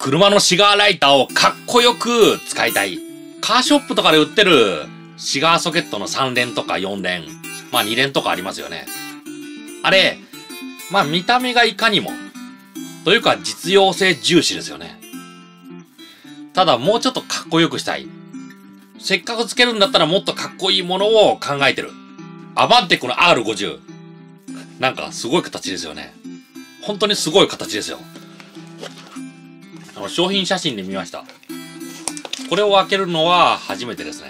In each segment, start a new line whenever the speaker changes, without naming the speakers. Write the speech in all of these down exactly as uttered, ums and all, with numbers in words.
車のシガーライターをかっこよく使いたい。カーショップとかで売ってるシガーソケットのさん連とかよん連、まあに連とかありますよね。あれ、まあ見た目がいかにも、というか実用性重視ですよね。ただもうちょっとかっこよくしたい。せっかくつけるんだったらもっとかっこいいものを考えてる。アバンテックの アールごじゅう。なんかすごい形ですよね。本当にすごい形ですよ。あの商品写真で見ました。これを開けるのは初めてですね。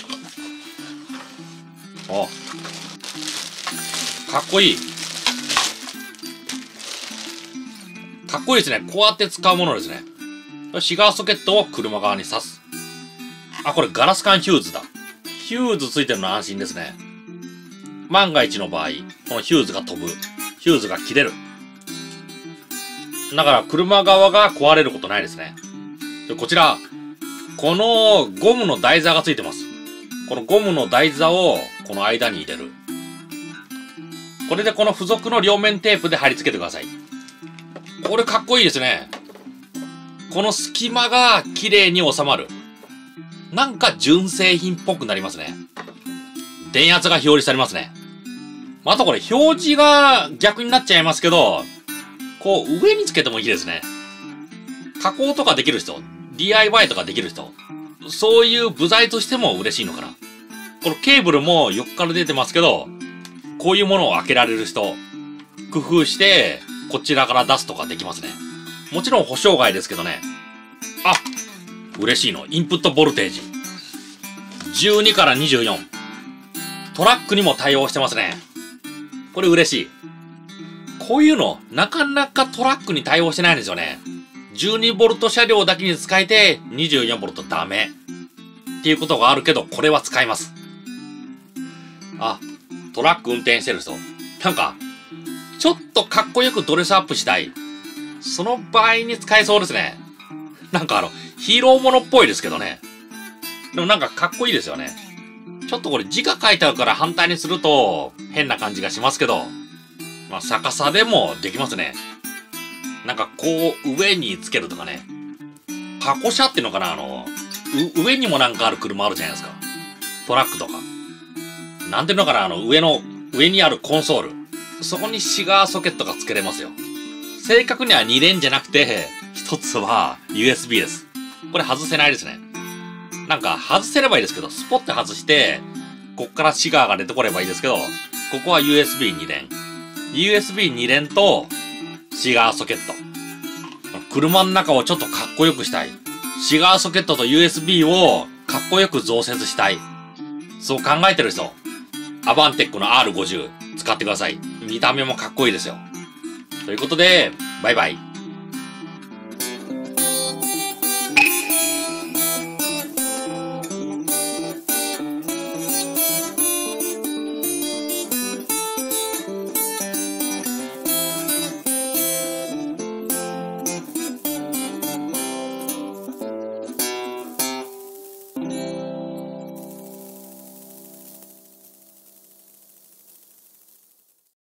お、かっこいい。かっこいいですね。こうやって使うものですね。シガーソケットを車側に挿す。あ、これガラス管ヒューズだ。ヒューズついてるの安心ですね。万が一の場合、このヒューズが飛ぶ。ヒューズが切れる。だから車側が壊れることないですね。で、こちら、このゴムの台座がついてます。このゴムの台座をこの間に入れる。これでこの付属の両面テープで貼り付けてください。これかっこいいですね。この隙間が綺麗に収まる。なんか純正品っぽくなりますね。電圧が表示されますね。あとこれ表示が逆になっちゃいますけど、こう上につけてもいいですね。加工とかできる人、ディーアイワイ とかできる人、そういう部材としても嬉しいのかな。このケーブルも横から出てますけど、こういうものを開けられる人、工夫してこちらから出すとかできますね。もちろん保証外ですけどね。あ、嬉しいの。インプットボルテージ。じゅうにからにじゅうよん。トラックにも対応してますね。これ嬉しい。こういうの、なかなかトラックに対応してないんですよね。じゅうにボルト車両だけに使えてにじゅうよんボルトダメ。っていうことがあるけど、これは使います。あ、トラック運転してる人。なんか、ちょっとかっこよくドレスアップしたい。その場合に使えそうですね。なんかあの、ヒーローものっぽいですけどね。でもなんかかっこいいですよね。ちょっとこれ字が書いてあるから反対にすると変な感じがしますけど、まあ逆さでもできますね。なんかこう上につけるとかね。箱車っていうのかな、あの、上にもなんかある車あるじゃないですか。トラックとか。なんていうのかな、あの上の、上にあるコンソール。そこにシガーソケットが付けれますよ。正確にはに連じゃなくて、ひとつは ユーエスビー です。これ外せないですね。なんか外せればいいですけど、スポッて外して、こっからシガーが出てこればいいですけど、ここは ユーエスビーに 連。ユーエスビーに 連とシガーソケット。車の中をちょっとかっこよくしたい。シガーソケットと ユーエスビー をかっこよく増設したい。そう考えてる人、アバンテックの アールごじゅう 使ってください。見た目もかっこいいですよ。ということで、バイバイ。